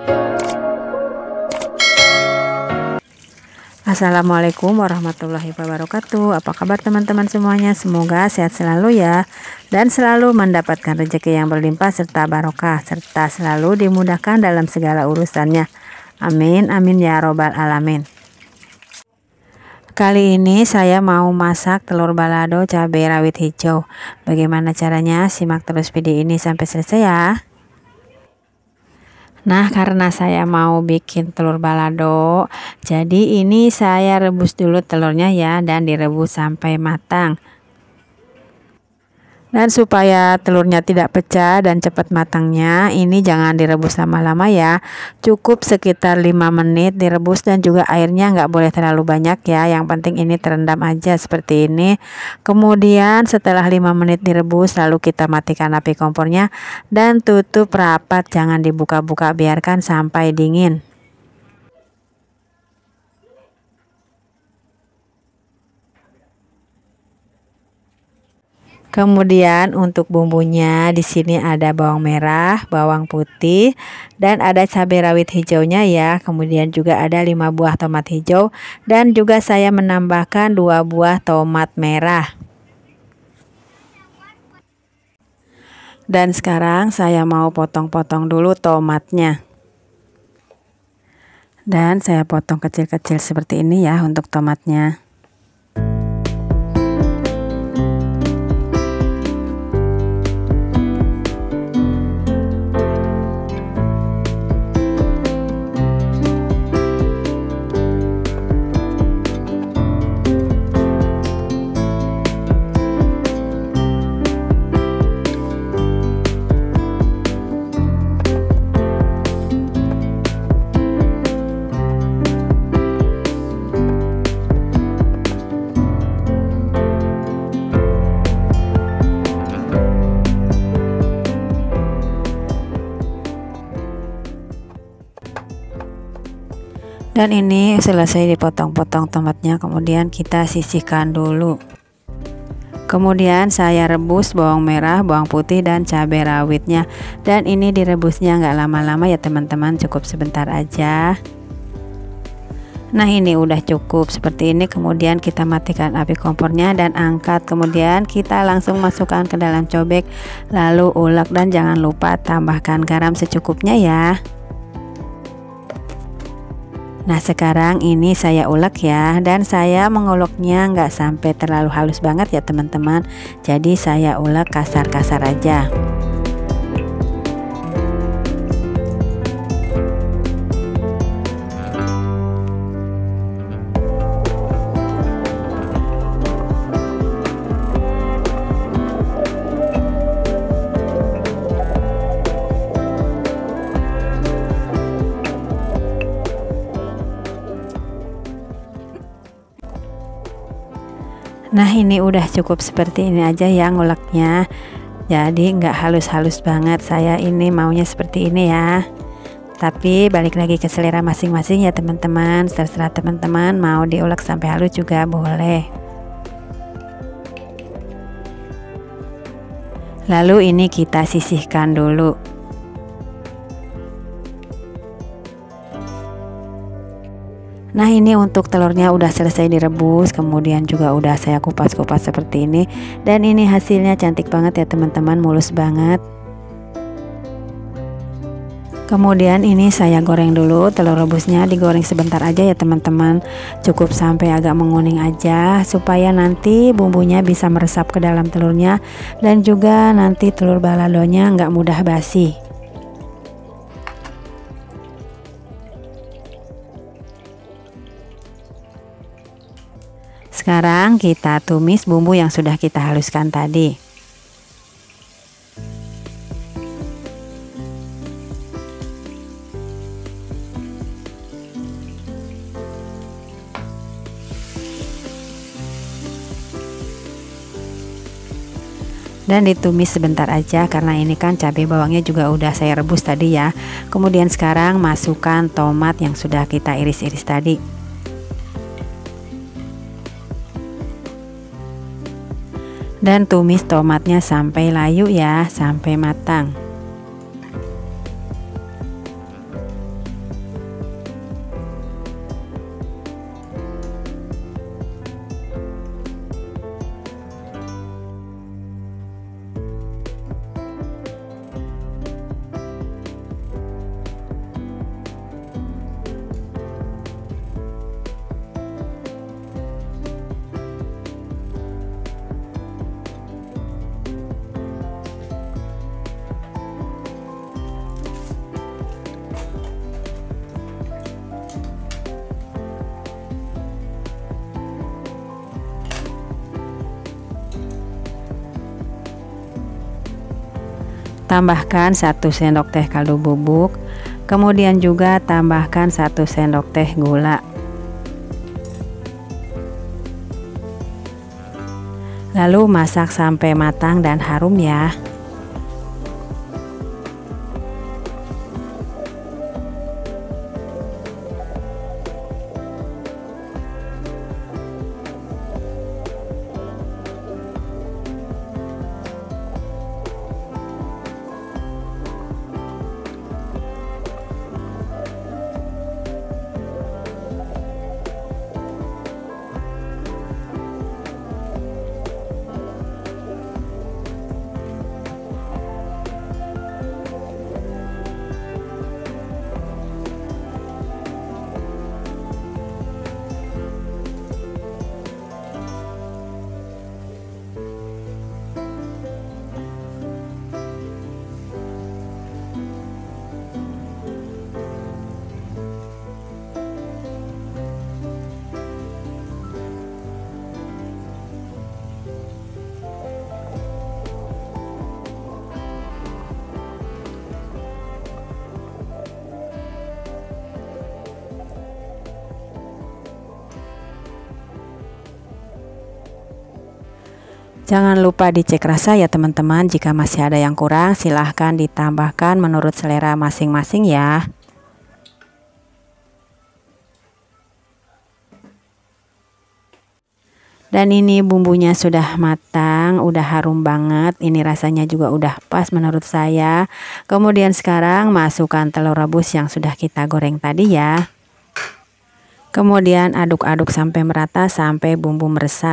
Assalamualaikum warahmatullahi wabarakatuh. Apa kabar teman-teman semuanya? Semoga sehat selalu ya, dan selalu mendapatkan rezeki yang berlimpah serta barokah, serta selalu dimudahkan dalam segala urusannya. Amin amin ya robbal alamin. Kali ini saya mau masak telur balado cabai rawit hijau. Bagaimana caranya? Simak terus video ini sampai selesai ya. Nah, karena saya mau bikin telur balado, jadi ini saya rebus dulu telurnya ya, dan direbus sampai matang. Dan supaya telurnya tidak pecah dan cepat matangnya, ini jangan direbus lama-lama ya. Cukup sekitar 5 menit direbus, dan juga airnya nggak boleh terlalu banyak ya. Yang penting ini terendam aja seperti ini. Kemudian setelah 5 menit direbus, lalu kita matikan api kompornya dan tutup rapat, jangan dibuka-buka, biarkan sampai dingin. Kemudian untuk bumbunya di sini ada bawang merah, bawang putih, dan ada cabai rawit hijaunya ya. Kemudian juga ada 5 buah tomat hijau, dan juga saya menambahkan 2 buah tomat merah. Dan sekarang saya mau potong-potong dulu tomatnya. Dan saya potong kecil-kecil seperti ini ya untuk tomatnya. Dan ini selesai dipotong-potong tomatnya, kemudian kita sisihkan dulu. Kemudian saya rebus bawang merah, bawang putih, dan cabai rawitnya. Dan ini direbusnya nggak lama-lama ya teman-teman, cukup sebentar aja. Nah, ini udah cukup seperti ini. Kemudian kita matikan api kompornya dan angkat. Kemudian kita langsung masukkan ke dalam cobek, lalu ulek, dan jangan lupa tambahkan garam secukupnya ya. Nah, sekarang ini saya ulek ya, dan saya menguleknya nggak sampai terlalu halus banget ya teman-teman. Jadi saya ulek kasar-kasar aja. Nah, ini udah cukup seperti ini aja ya nguleknya. Jadi nggak halus-halus banget, saya ini maunya seperti ini ya. Tapi balik lagi ke selera masing-masing ya teman-teman. Terserah teman-teman mau diulek sampai halus juga boleh. Lalu ini kita sisihkan dulu. Nah, ini untuk telurnya udah selesai direbus, kemudian juga udah saya kupas-kupas seperti ini. Dan ini hasilnya cantik banget ya teman-teman, mulus banget. Kemudian ini saya goreng dulu, telur rebusnya digoreng sebentar aja ya teman-teman. Cukup sampai agak menguning aja, supaya nanti bumbunya bisa meresap ke dalam telurnya, dan juga nanti telur baladonya nggak mudah basi. Sekarang kita tumis bumbu yang sudah kita haluskan tadi. Dan ditumis sebentar aja, karena ini kan cabai bawangnya juga udah saya rebus tadi ya. Kemudian sekarang masukkan tomat yang sudah kita iris-iris tadi. Dan tumis tomatnya sampai layu ya, sampai matang. Tambahkan 1 sendok teh kaldu bubuk, kemudian juga tambahkan 1 sendok teh gula. Lalu masak sampai matang dan harum ya. Jangan lupa dicek rasa ya teman-teman, jika masih ada yang kurang silahkan ditambahkan menurut selera masing-masing ya. Dan ini bumbunya sudah matang, udah harum banget, ini rasanya juga udah pas menurut saya. Kemudian sekarang masukkan telur rebus yang sudah kita goreng tadi ya. Kemudian aduk-aduk sampai merata, sampai bumbu meresap.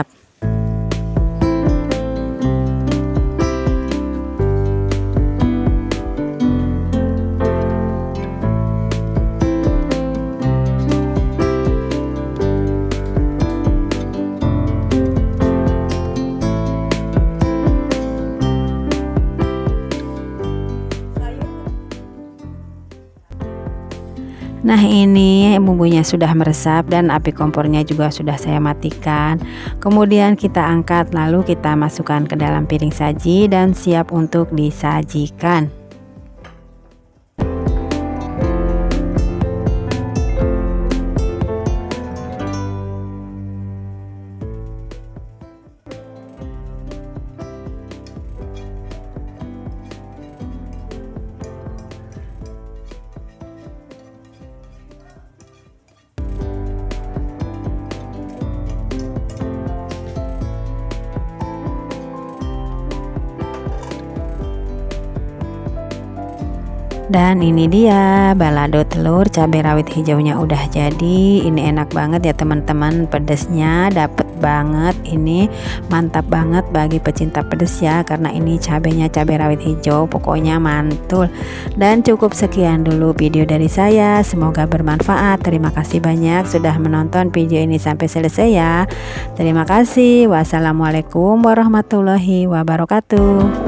Nah, ini bumbunya sudah meresap dan api kompornya juga sudah saya matikan. Kemudian kita angkat, lalu kita masukkan ke dalam piring saji dan siap untuk disajikan. Dan ini dia balado telur cabai rawit hijaunya udah jadi. Ini enak banget ya teman-teman, pedesnya dapet banget, ini mantap banget bagi pecinta pedes ya, karena ini cabainya cabai rawit hijau, pokoknya mantul. Dan cukup sekian dulu video dari saya, semoga bermanfaat. Terima kasih banyak sudah menonton video ini sampai selesai ya. Terima kasih. Wassalamualaikum warahmatullahi wabarakatuh.